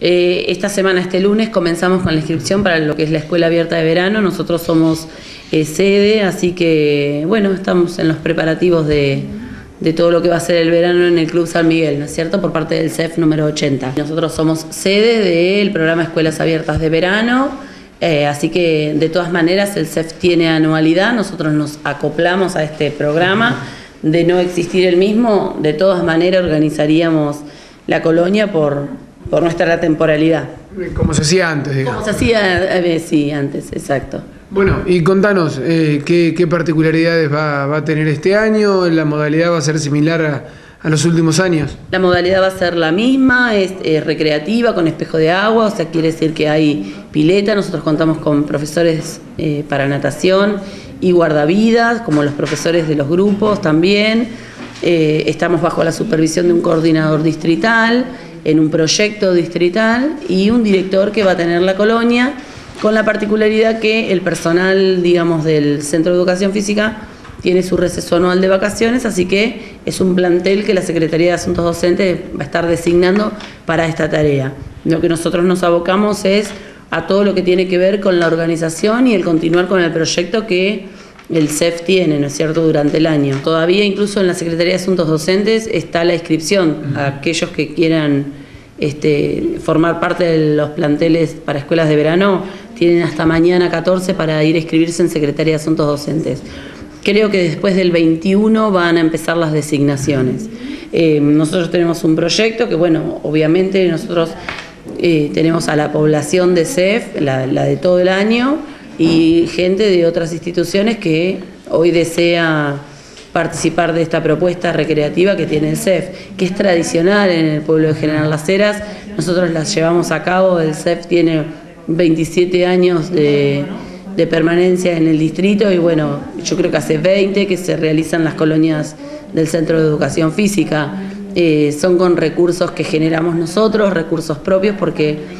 Esta semana, este lunes, comenzamos con la inscripción para lo que es la Escuela Abierta de Verano. Nosotros somos sede, así que bueno, estamos en los preparativos de todo lo que va a ser el verano en el Club San Miguel, ¿no es cierto?, por parte del CEF número 80. Nosotros somos sede del programa Escuelas Abiertas de Verano, así que de todas maneras el CEF tiene anualidad, nosotros nos acoplamos a este programa. De no existir el mismo, de todas maneras organizaríamos la colonia por nuestra temporalidad. Como se hacía antes, digamos. Como se hacía, sí, antes, exacto. Bueno, y contanos, ¿qué particularidades va a tener este año? ¿La modalidad va a ser similar a los últimos años? La modalidad va a ser la misma, es recreativa, con espejo de agua, o sea, quiere decir que hay pileta. Nosotros contamos con profesores para natación y guardavidas, como los profesores de los grupos también. Estamos bajo la supervisión de un coordinador distrital, en un proyecto distrital, y un director que va a tener la colonia, con la particularidad que el personal, digamos, del Centro de Educación Física tiene su receso anual de vacaciones, así que es un plantel que la Secretaría de Asuntos Docentes va a estar designando para esta tarea. Lo que nosotros nos abocamos es a todo lo que tiene que ver con la organización y el continuar con el proyecto que el CEF tiene, ¿no es cierto?, durante el año. Todavía incluso en la Secretaría de Asuntos Docentes está la inscripción a aquellos que quieran formar parte de los planteles para escuelas de verano. Tienen hasta mañana 14 para ir a inscribirse en Secretaría de Asuntos Docentes. Creo que después del 21 van a empezar las designaciones. Nosotros tenemos un proyecto que, bueno, obviamente nosotros tenemos a la población de CEF, la de todo el año, y gente de otras instituciones que hoy desea participar de esta propuesta recreativa que tiene el CEF, que es tradicional en el pueblo de General Las Heras. Nosotros las llevamos a cabo, el CEF tiene 27 años de permanencia en el distrito, y bueno, yo creo que hace 20 que se realizan las colonias del Centro de Educación Física. Son con recursos que generamos nosotros, recursos propios, porque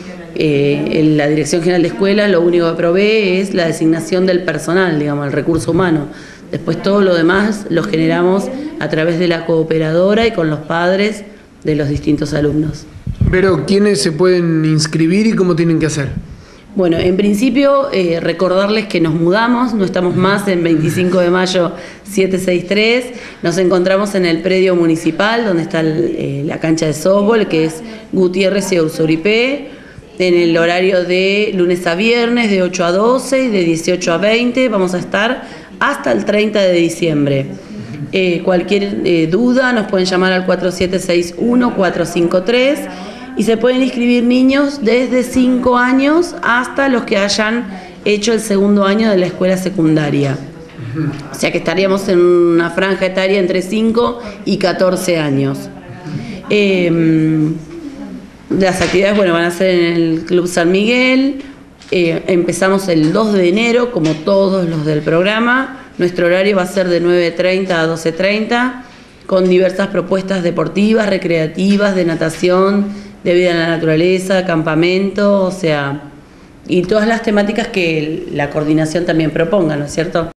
la Dirección General de Escuelas lo único que provee es la designación del personal, digamos, el recurso humano. Después todo lo demás lo generamos a través de la cooperadora y con los padres de los distintos alumnos. Pero, ¿quiénes se pueden inscribir y cómo tienen que hacer? Bueno, en principio recordarles que nos mudamos, no estamos más en 25 de mayo 763, nos encontramos en el predio municipal donde está la cancha de softball, que es Gutiérrez y Ursuripé, en el horario de lunes a viernes de 8 a 12 y de 18 a 20, vamos a estar hasta el 30 de diciembre. Cualquier duda nos pueden llamar al 4761-453 y se pueden inscribir niños desde 5 años hasta los que hayan hecho el segundo año de la escuela secundaria. O sea que estaríamos en una franja etaria entre 5 y 14 años. Las actividades, bueno, van a ser en el Club San Miguel. Empezamos el 2 de enero, como todos los del programa. Nuestro horario va a ser de 9:30 a 12:30, con diversas propuestas deportivas, recreativas, de natación, de vida en la naturaleza, campamento, o sea, y todas las temáticas que la coordinación también proponga, ¿no es cierto?